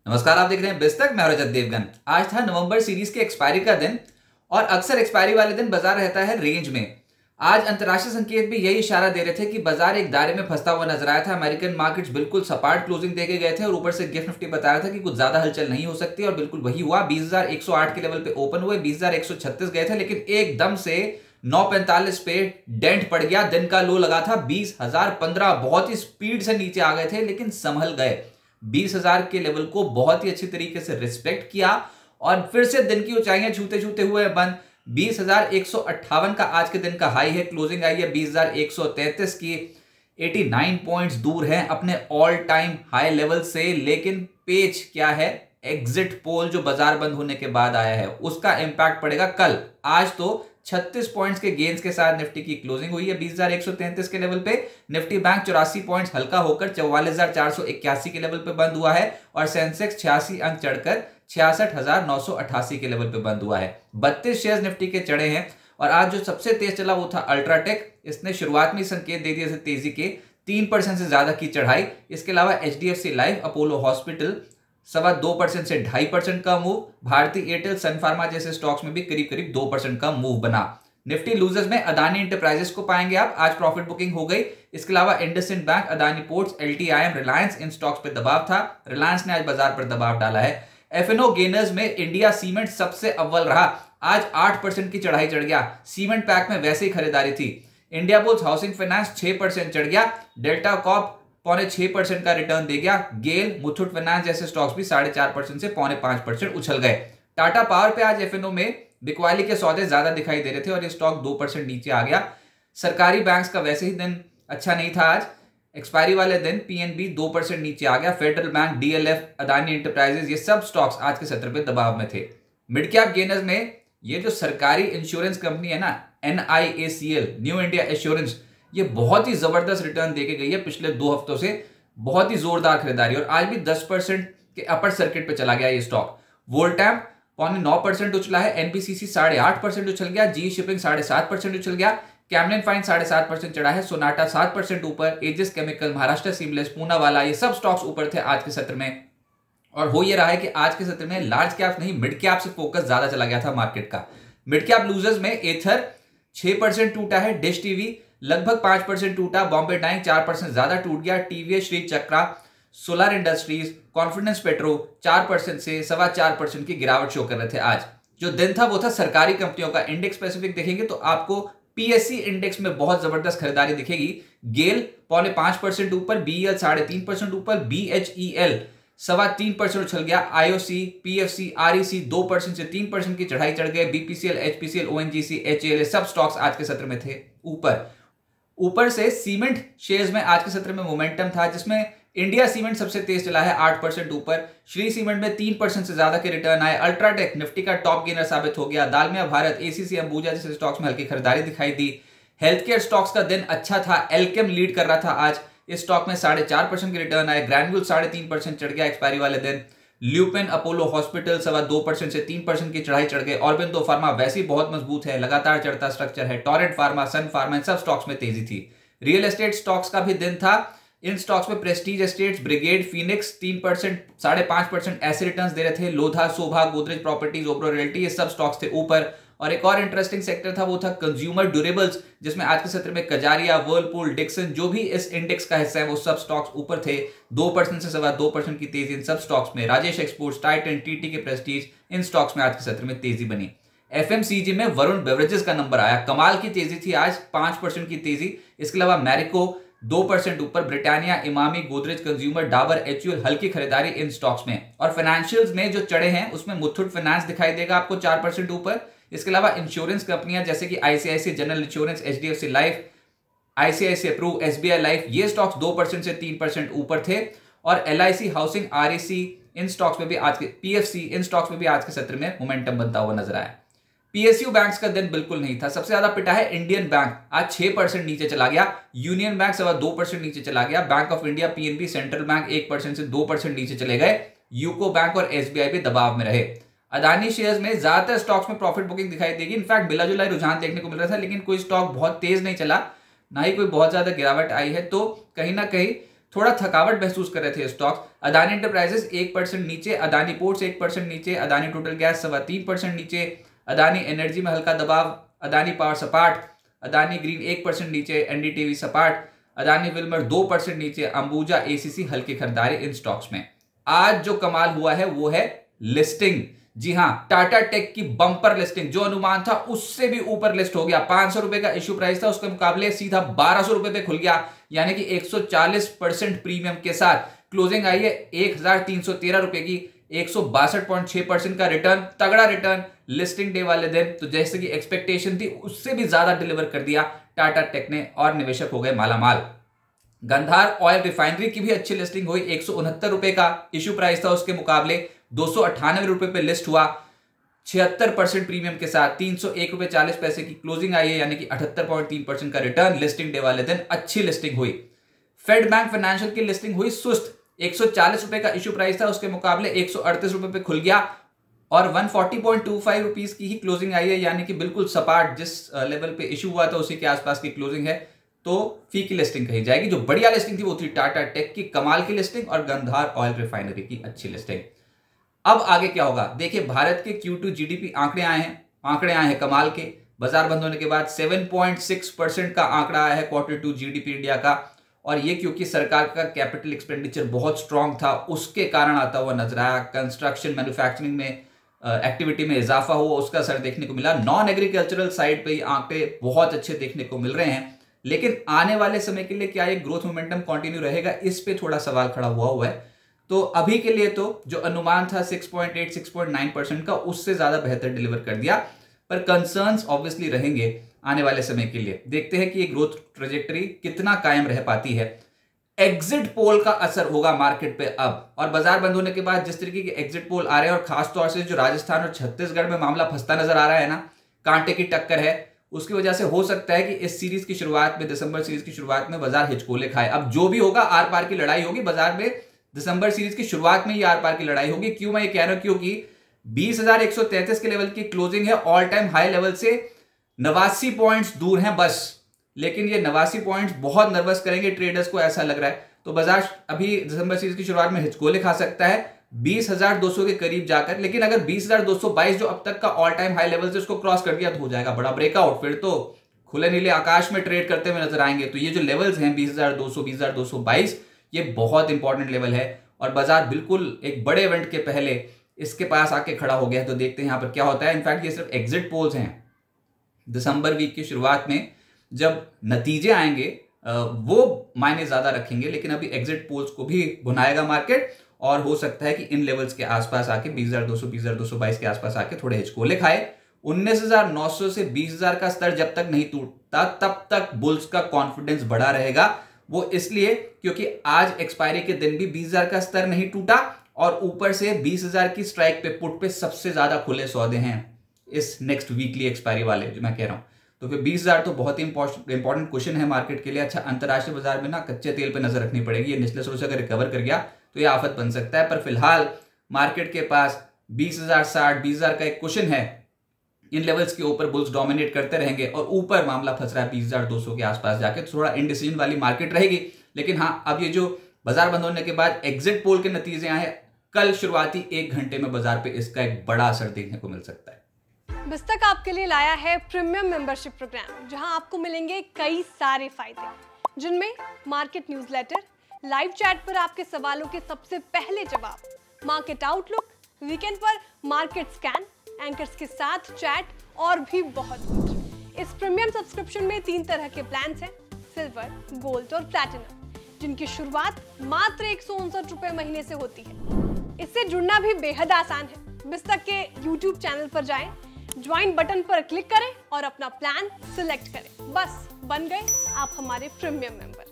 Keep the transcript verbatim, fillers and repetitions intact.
नमस्कार, आप देख रहे हैं बिस्तक। मैं रजत देवगन। आज था नवंबर सीरीज के एक्सपायरी का दिन और अक्सर एक्सपायरी वाले दिन बाजार रहता है रेंज में। आज अंतर्राष्ट्रीय संकेत भी यही इशारा दे रहे थे कि बाजार एक दायरे में फंसता हुआ नजर आया था। अमेरिकन मार्केट्स बिल्कुल सपाट क्लोजिंग देके गए थे और ऊपर से गिफ्ट निफ्टी बता रहा था कि कुछ ज्यादा हलचल नहीं हो सकती और बिल्कुल वही हुआ। बीस हज़ार एक सौ आठ के लेवल पे ओपन हुए, बीस हज़ार एक सौ छत्तीस गए थे, लेकिन एकदम से नौ पैंतालीस पे डेंट पड़ गया। दिन का लो लगा था बीस हज़ार पंद्रह, बहुत ही स्पीड से नीचे आ गए थे लेकिन संभल गए। बीस हज़ार के लेवल को बहुत ही अच्छी तरीके से रिस्पेक्ट किया और फिर से दिन की ऊंचाइयां छूते छूते हुए बंद। बीस हज़ार एक सौ अट्ठावन का आज के दिन का हाई है, क्लोजिंग आई है बीस हज़ार एक सौ तैंतीस की। नवासी पॉइंट्स दूर हैं अपने ऑल टाइम हाई लेवल से, लेकिन पेच क्या है, एग्जिट पोल जो बाजार बंद होने के बाद आया है उसका इंपैक्ट पड़ेगा कल। आज तो छत्तीस पॉइंट्स के गेन्स के साथ निफ्टी की क्लोजिंग हुई है बीस हज़ार एक सौ तैंतीस के लेवल पे। निफ्टी बैंक चौरासी पॉइंट्स हल्का होकर चौवालीस हज़ार चार सौ इक्यासी के लेवल पे बंद हुआ है और सेंसेक्स छियासी अंक चढ़कर छियासठ हज़ार नौ सौ अट्ठासी के लेवल पे बंद हुआ है। बत्तीस शेयर्स निफ्टी के चढ़े हैं और आज जो सबसे तेज चला वो था अल्ट्राटेक। इसने शुरुआत में संकेत दे दिए थे तेजी के, तीन परसेंट से ज्यादा की चढ़ाई। इसके अलावा H D F C life, Apollo hospital सवा दो परसेंट से ढाई परसेंट का मूव। भारतीय एयरटेल, सन फार्मा जैसे स्टॉक्स में भी करीब करीब दो परसेंट का मूव बना। निफ्टी लूजर्स में अदानी इंटरप्राइजेस को पाएंगे आप, आज प्रॉफिट बुकिंग हो गई। इसके अलावा IndusInd bank, Adani ports, L T I M, Reliance, इन स्टॉक्स पे दबाव था। रिलायंस ने आज बाजार पर दबाव डाला है। एफ एन ओ गेनर्स में इंडिया सीमेंट सबसे अव्वल रहा, आज आठ परसेंट की चढ़ाई चढ़ गया। सीमेंट पैक में वैसे ही खरीदारी थी। इंडिया बुल्स हाउसिंग फाइनेंस छह परसेंट चढ़ गया। डेल्टा कॉप पौने छह परसेंट का रिटर्न दे गया। गेल, मुथूट फाइनेंस जैसे स्टॉक्स भी साढ़े चार परसेंट से पौने पांच परसेंट उछल गए। टाटा पावर पे आज एफ एन ओ में बिकवाली के सौदे ज्यादा दिखाई दे रहे थे और ये स्टॉक दो परसेंट नीचे आ गया। सरकारी बैंक्स का वैसे ही दिन अच्छा नहीं था आज। एक्सपायरी वाले दिन पी एन बी दो परसेंट नीचे आ गया। Federal bank, D L F, Adani enterprises, ये सब स्टॉक्स आज के सत्र पे दबाव में थे। मिड कैप गेनर्स में ये जो सरकारी इंश्योरेंस कंपनी है ना, N I A C L, new India assurance, ये बहुत ही जबरदस्त रिटर्न देके गई है पिछले दो हफ्तों से। बहुत ही जोरदार खरीदारी और आज भी दस परसेंट के अपर सर्किट पे चला गया ये स्टॉक। वोल्टैम पौने नौ परसेंट उछला है। एनपीसीसी साढ़े आठ परसेंट उछल गया। जी शिपिंग साढ़े सात परसेंट उछल गया। कैमलिन फाइन साढ़े सात परसेंट चढ़ा है। सोनाटा सात परसेंट ऊपर। Aegis chemical, Maharashtra seamless, Poonawalla, ये सब स्टॉक्स ऊपर थे आज के सत्र में। और हो ये रहा है कि आज के सत्र में लार्ज कैप नहीं, मिड कैप से फोकस ज्यादा चला गया था मार्केट का। मिड कैप लूजर्स में एथर छह परसेंट टूटा है। डिश टीवी लगभग पांच परसेंट टूटा। बॉम्बे डाइंग चार परसेंट ज्यादा टूट गया। TVS, Shri Chakra, solar industries, confidence petro चार परसेंट से सवा चार परसेंट की गिरावट शो कर रहे थे। आज जो दिन था वो था सरकारी कंपनियों का। इंडेक्स स्पेसिफिक देखेंगे तो आपको पीएससी इंडेक्स में बहुत जबरदस्त खरीदारी दिखेगी। गेल पौने पांच परसेंट ऊपर, बीईएल साढ़े तीन परसेंट ऊपर, बीएचईएल सवा तीन परसेंट उछल गया। आईओसी, पीएफसी, आरईसी दो परसेंट से तीन परसेंट की चढ़ाई चढ़ गए। बीपीसीएल, एचपीसीएल, ओएनजीसी, एचएएल, सब स्टॉक्स आज के सत्र में थे ऊपर। ऊपर से सीमेंट शेयर्स में आज के सत्र में मोमेंटम था, जिसमें इंडिया सीमेंट सबसे तेज चला है आठ परसेंट ऊपर। श्री सीमेंट में तीन परसेंट से ज्यादा के रिटर्न आए। अल्ट्राटेक निफ्टी का टॉप गेनर साबित हो गया। दालमिया भारत, एसीसी, अंबुजा जैसे स्टॉक्स में हल्की खरीदारी दिखाई दी। हेल्थ केयर स्टॉक्स का दिन अच्छा था। एल्केम लीड कर रहा था आज। इस स्टॉक में साढ़े चार परसेंट के रिटर्न आए। ग्रैन्यूल साढ़े तीन परसेंट चढ़ गया एक्सपायरी वाले दिन। ल्यूपेन, अपोलो हॉस्पिटल सवा दो परसेंट से तीन परसेंट की चढ़ाई चढ़ गए। ऑरबिंदो फार्मा वैसे ही बहुत मजबूत है, लगातार चढ़ता स्ट्रक्चर है। टोरेंट फार्मा, सन फार्मा, इन सब स्टॉक्स में तेजी थी। रियल एस्टेट स्टॉक्स का भी दिन था। इन स्टॉक्स में प्रेस्टीज एस्टेट्स, ब्रिगेड, फिनिक्स तीन परसेंट, साढ़े पांच परसेंट ऐसे रिटर्न्स दे रहे थे। लोधा, शोभा, गोदरेज प्रॉपर्टीज, ओब्रो रियल्टी, ये सब स्टॉक्स थे ऊपर। और एक और इंटरेस्टिंग सेक्टर था वो था कंज्यूमर ड्यूरेबल्स, जिसमें आज के सत्र में कजारिया, वर्लपूल, डिक्सन, जो भी इस इंडेक्स का हिस्सा है वो सब स्टॉक्स ऊपर थे। दो परसेंट से सवा दो परसेंट की तेजी इन सब स्टॉक्स में। Rajesh exports, Titan, TT K Prestige, इन स्टॉक्स में आज के सत्र में तेजी बनी। एफएमसीजी में वरुण बेवरेजेस का नंबर आया, कमाल की तेजी थी आज, पांच परसेंट की तेजी। इसके अलावा मैरिको दो परसेंट ऊपर। Britannia, Emami, Godrej consumer, Dabur, HUL, हल्की खरीदारी इन स्टॉक्स में। और फाइनेंशियल्स में जो चढ़े हैं उसमें मुथूट फाइनेंस दिखाई देगा आपको चार परसेंट ऊपर। इसके अलावा इंश्योरेंस कंपनियां जैसे कि ICIC general insurance, HDFC life, ICIC pru, SBI life, ये स्टॉक्स दो परसेंट से तीन परसेंट ऊपर थे। और एलआईसी हाउसिंग, आरईसी, इन स्टॉक्स में भी आज के, पीएफसी, इन स्टॉक्स में भी आज के सत्र में मोमेंटम बनता हुआ नजर आया। पीएसयू बैंक्स का दिन बिल्कुल नहीं था। सबसे ज्यादा पिटा है इंडियन बैंक, आज छह परसेंट नीचे चला गया। यूनियन बैंक सवा दो परसेंट नीचे चला गया। Bank of India, PNB, central bank एक परसेंट से दो परसेंट नीचे चले गए। यूको बैंक और एसबीआई भी दबाव में रहे। अदानी शेयर्स में ज्यादातर स्टॉक्स में प्रॉफिट बुकिंग दिखाई देगी। इनफैक्ट मिला जुला रुझान देखने को मिल रहा था, लेकिन कोई स्टॉक बहुत तेज नहीं चला, ना ही कोई बहुत ज्यादा गिरावट आई है। तो कहीं ना कहीं थोड़ा थकावट महसूस कर रहे थे स्टॉक्स। अदानी एंटरप्राइजेस एक परसेंट नीचे, अदानी पोर्ट्स एक परसेंट नीचे, अदानी टोटल गैस सवा तीन परसेंट नीचे, अदानी एनर्जी में हल्का दबाव, अदानी पावर सपाट, अदानी ग्रीन एक परसेंट नीचे, एनडीटीवी सपाट, अदानी विल्मर दो परसेंट नीचे, अंबुजा एसीसी हल्की खरीदारी इन स्टॉक्स में। आज जो कमाल हुआ है वो है लिस्टिंग। जी हां, टाटा टेक की बंपर लिस्टिंग, जो अनुमान था उससे भी ऊपर लिस्ट हो गया। पांच सौ रुपए का इश्यू प्राइस था, उसके मुकाबले सीधा बारह सौ रुपए पे खुल गया, यानी कि एक सौ चालीस परसेंट प्रीमियम के साथ क्लोजिंग आई है एक हजार तीन सौ तेरह रुपए की। एक सौ बासठ पॉइंट छह परसेंट का रिटर्न, तगड़ा रिटर्न लिस्टिंग डे वाले दिन। तो जैसे कि एक्सपेक्टेशन थी उससे भी ज्यादा डिलीवर कर दिया टाटा टेक ने और निवेशक हो गए मालामाल। गंधार ऑयल रिफाइनरी की भी अच्छी लिस्टिंग हुई। एक सौ उनहत्तर रुपए का इश्यू प्राइस था, उसके मुकाबले दो सौ अट्ठानवे रुपए पे लिस्ट हुआ, छिहत्तर परसेंट प्रीमियम के साथ। तीन सौ एक रुपए चालीस पैसे की क्लोजिंग आई है, यानी कि अठहत्तर पॉइंट तीन परसेंट का रिटर्न लिस्टिंग डे वाले दिन। अच्छी लिस्टिंग हुई। फेड बैंक फाइनेंशियल की लिस्टिंग हुई सुस्त। एक सौ चालीस रुपए का इश्यू प्राइस था, उसके मुकाबले एक सौ अड़तीस रुपए पे खुल गया और एक सौ चालीस पॉइंट दो पाँच रुपीस की ही क्लोजिंग आई है, यानी कि बिल्कुल सपाट जिस लेवल पे इश्यू हुआ था उसी के आसपास की क्लोजिंग है। तो फी की लिस्टिंग कही जाएगी। जो बढ़िया लिस्टिंग थी वो थी टाटा टेक की कमाल की लिस्टिंग और गंधार ऑयल रिफाइनरी की अच्छी लिस्टिंग। अब आगे क्या होगा देखिए, भारत के क्यू टू जीडीपी आंकड़े आए हैं, आंकड़े आए हैं कमाल के। बाजार बंद होने के बाद सात पॉइंट छह परसेंट का आंकड़ा आया है क्वार्टर टू जीडीपी इंडिया का, और ये क्योंकि सरकार का कैपिटल एक्सपेंडिचर बहुत स्ट्रांग था उसके कारण आता हुआ नजर आया। कंस्ट्रक्शन मैन्युफैक्चरिंग में एक्टिविटी में इजाफा हुआ, उसका असर देखने को मिला। नॉन एग्रीकल्चरल साइड पे आंकड़े बहुत अच्छे देखने को मिल रहे हैं, लेकिन आने वाले समय के लिए क्या ये ग्रोथ मोमेंटम कंटिन्यू रहेगा, इस पे थोड़ा सवाल खड़ा हुआ हुआ है। तो अभी के लिए तो जो अनुमान था छह पॉइंट आठ छह पॉइंट नौ परसेंट का, उससे ज्यादा बेहतर डिलीवर कर दिया, पर कंसर्न्स ऑब्वियसली रहेंगे आने वाले समय के लिए। देखते हैं कि ये ग्रोथ ट्रेजेक्टरी कितना कायम रह पाती है। एग्जिट पोल का असर होगा मार्केट पे अब, और बाजार बंद होने के बाद जिस तरीके के एग्जिट पोल आ रहे हैं और खासतौर से जो राजस्थान और छत्तीसगढ़ में मामला फंसता नजर आ रहा है ना, कांटे की टक्कर है, उसकी वजह से हो सकता है कि इस सीरीज की शुरुआत में, दिसंबर सीरीज की शुरुआत में बाजार हिचकोले खाए। अब जो भी होगा आर पार की लड़ाई होगी बाजार में। दिसंबर सीरीज की शुरुआत में ही आर पार की लड़ाई होगी। क्यों मैं ये कह रहा हूं, क्योंकि बीस हजार एक सौ तैंतीस के लेवल की क्लोजिंग है, ऑल टाइम हाई लेवल से नवासी पॉइंट्स दूर हैं बस, लेकिन ये नवासी पॉइंट्स बहुत नर्वस करेंगे ट्रेडर्स को, ऐसा लग रहा है। तो बाजार अभी दिसंबर सीरीज की शुरुआत में हिचकोले खा सकता है बीस हजार दो सौ के करीब जाकर, लेकिन अगर बीस हजार दो सौ बाईस जो अब तक का ऑल टाइम हाई लेवल से उसको क्रॉस कर दिया तो हो जाएगा बड़ा ब्रेकआउट, फिर तो खुले नीले आकाश में ट्रेड करते हुए नजर आएंगे। तो ये जो लेवल्स हैं बीस हजार दो सौ, बीस हजार दो सौ बाईस, ये बहुत इंपॉर्टेंट लेवल है और बाजार बिल्कुल एक बड़े इवेंट के पहले इसके पास आके खड़ा हो गया है। तो देखते हैं यहाँ पर क्या होता है। इनफैक्ट ये सिर्फ एग्जिट पोल्स हैं। दिसंबर वीक की शुरुआत में जब नतीजे आएंगे वो मायने ज्यादा रखेंगे, लेकिन अभी एग्जिट पोल्स को भी भुनाएगा मार्केट, और हो सकता है कि इन लेवल्स के आसपास आके बीस हजार दो सौ, बीस हजार दो सौ बाईस के आसपास आके थोड़े हिचकोले खाए। उन्नीस हजार नौ सौ से बीस हजार का स्तर जब तक नहीं टूटता तब तक बुल्स का कॉन्फिडेंस बढ़ा रहेगा। वो इसलिए क्योंकि आज एक्सपायरी के दिन भी बीस हजार का स्तर नहीं टूटा, और ऊपर से बीस हजार की स्ट्राइक पे पुट पे सबसे ज्यादा खुले सौदे हैं इस नेक्स्ट वीकली एक्सपायरी वाले जो मैं कह रहा हूं। तो फिर बीस हजार तो बहुत ही इंपॉर्टेंट क्वेश्चन है मार्केट के लिए। अच्छा, अंतरराष्ट्रीय बाजार में ना कच्चे तेल पे नजर रखनी पड़ेगी। ये निचले स्तर से अगर रिकवर कर गया तो ये आफत बन सकता है, पर फिलहाल मार्केट के पास बीस हजार साठ, बीस हजार का एक क्वेश्चन है। इन लेवल्स के ऊपर बुल्स डोमिनेट करते रहेंगे और ऊपर मामला फंस रहा है बीस हजार दो सौ के आसपास जाके, तो थोड़ा इंडिसीजन वाली मार्केट रहेगी। लेकिन हाँ, अब ये जो बाजार बंद होने के बाद एग्जिट पोल के नतीजे आए, कल शुरुआती एक घंटे में बाजार पे इसका एक बड़ा असर देखने को मिल सकता है। बिस्तक आपके लिए लाया है प्रीमियम मेंबरशिप प्रोग्राम, जहां आपको मिलेंगे कई सारे फायदे, जिनमें मार्केट न्यूज़लेटर, लाइव चैट पर आपके सवालों के सबसे पहले जवाब, मार्केट आउटलुक, वीकेंड पर मार्केट स्कैन, एंकर्स के साथ चैट और भी बहुत कुछ। इस प्रीमियम सब्सक्रिप्शन में तीन तरह के प्लान्स हैं, सिल्वर, गोल्ड और प्लैटिनम, जिनकी शुरुआत मात्र एक सौ उनसठ रुपए महीने से होती है। इससे जुड़ना भी बेहद आसान है। बिस्तक के यूट्यूब चैनल पर जाएं, ज्वाइन बटन पर क्लिक करें और अपना प्लान सिलेक्ट करें। बस बन गए आप हमारे प्रीमियम मेंबर।